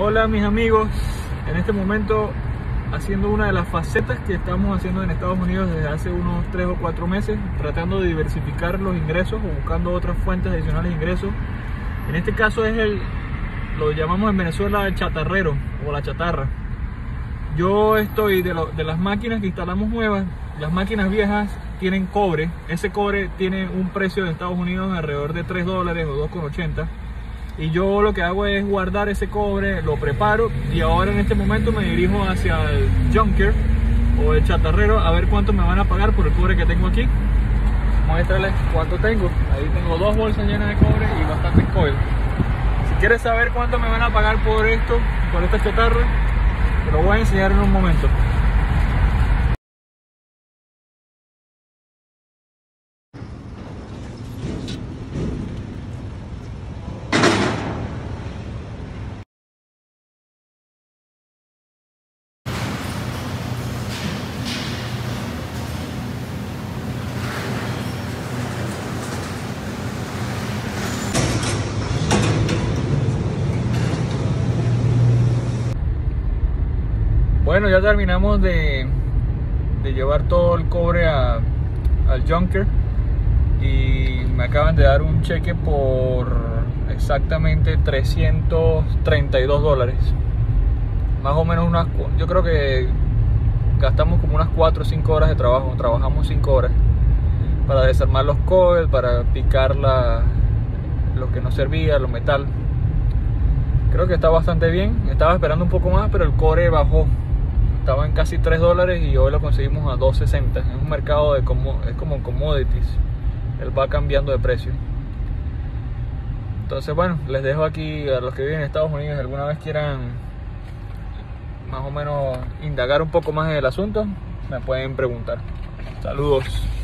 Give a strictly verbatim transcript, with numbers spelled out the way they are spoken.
Hola mis amigos, en este momento haciendo una de las facetas que estamos haciendo en Estados Unidos desde hace unos tres o cuatro meses, tratando de diversificar los ingresos o buscando otras fuentes adicionales de ingresos. En este caso es el, lo llamamos en Venezuela el chatarrero o la chatarra. Yo estoy de, lo, de las máquinas que instalamos nuevas. Las máquinas viejas tienen cobre, ese cobre tiene un precio en Estados Unidos de alrededor de tres dólares o dos con ochenta. Y yo lo que hago es guardar ese cobre, lo preparo y ahora en este momento me dirijo hacia el junker o el chatarrero a ver cuánto me van a pagar por el cobre que tengo aquí. Voy a mostrarles cuánto tengo. Ahí tengo dos bolsas llenas de cobre y bastantes coil. Si quieres saber cuánto me van a pagar por esto, por esta chatarra, te lo voy a enseñar en un momento. Bueno, ya terminamos de, de llevar todo el cobre a, al junker y me acaban de dar un cheque por exactamente trescientos treinta y dos dólares. Más o menos unas, yo creo que gastamos como unas cuatro o cinco horas de trabajo, trabajamos cinco horas para desarmar los coils, para picar la, lo que nos servía, lo metal. Creo que está bastante bien, estaba esperando un poco más, pero el cobre bajó. Estaba en casi tres dólares y hoy lo conseguimos a dos sesenta. Es un mercado de como, es como commodities. Él va cambiando de precio. Entonces bueno, les dejo aquí a los que viven en Estados Unidos, si alguna vez quieran más o menos indagar un poco más en el asunto, me pueden preguntar. Saludos.